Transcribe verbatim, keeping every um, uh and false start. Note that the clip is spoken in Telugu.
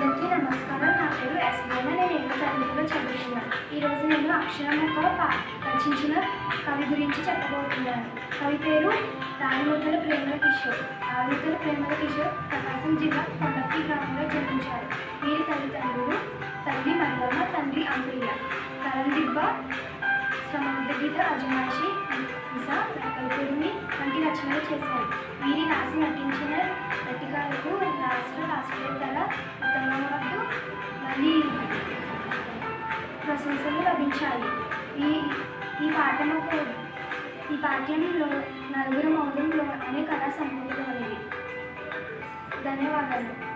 అందరికీ నమస్కారం. నా పేరు ఎస్మైనా. నేను ఏడో తరగతిలో చదువుతున్నాను. ఈరోజు నేను అక్షరముఖ రచించిన కవి గురించి చెప్పబోతున్నాను. కవి పేరు రాణిముద్దల ప్రేమల కిషోర్. రాణిముద్దల ప్రేమల కిషోర్ ప్రకాశం జిల్లా కొండపల్లి గ్రామంలో జన్మించారు. వీరి తల్లిదండ్రులు తల్లి మరియమ్మ, తండ్రి అంకయ్య. కరందిబ్బ, సమర్థగీత, అజమాయిషి, ఇస, రెక్కల పెరిమి వంటి రచనలు చేశారు. వీరి రాసి నటించిన నాటకాలకు రాష్ట్ర రాష్ట్రేతర ఉత్తమవద్దు మళ్ళీ ప్రశంసలు లభించాయి. ఈ ఈ పాఠము ఈ పాఠ్యంలో నలుగురు మౌనంలో అనే కళా సంపూర్ణమైనది. ధన్యవాదాలు.